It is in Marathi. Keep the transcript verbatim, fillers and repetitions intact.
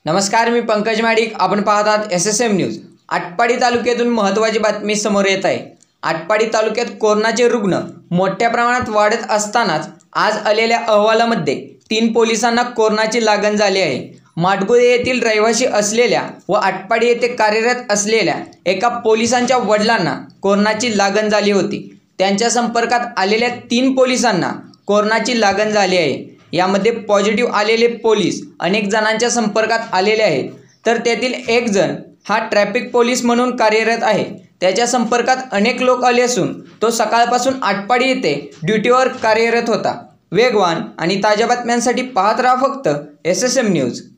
नमस्कार, मी पंकज माडिक. आपण पाहत आहात S S M news. Atpadi तालुक्यातून महत्त्वाची बातमी समोर येत आहे. आटपाडी तालुक्यात कोरोनाचे रुग्ण मोठ्या प्रमाणात वाढत असतानाच आज आलेल्या अहवालामध्ये तीन पोलिसांना कोरोनाची लागण झाली आहे. माडगुळे येथील रहिवासी असलेल्या व आटपाडी येथे कार्यरत असलेल्या एका पोलिसांच्या वडिलांना कोरोनाची लागण झाली होती. त्यांच्या संपर्कात आलेल्या तीन पोलिसांना कोरोनाची लागण झाली आहे. यामध्ये पॉझिटिव्ह आलेले पोलीस अनेक जणांच्या संपर्कात आलेले आहेत, तर त्यातील एक जण हा ट्रॅफिक पोलीस म्हणून कार्यरत आहे. त्याच्या संपर्कात अनेक लोक आले असून तो सकाळपासून आटपाडी येथे ड्युटीवर कार्यरत होता. वेगवान आणि ताज्या बातम्यांसाठी पाहत राहा फक्त एस एस एम न्यूज.